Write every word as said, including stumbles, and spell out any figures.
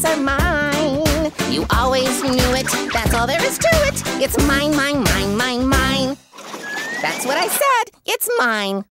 are mine. You always knew it, that's all there is to it. It's mine, mine, mine, mine, mine. That's what I said, it's mine.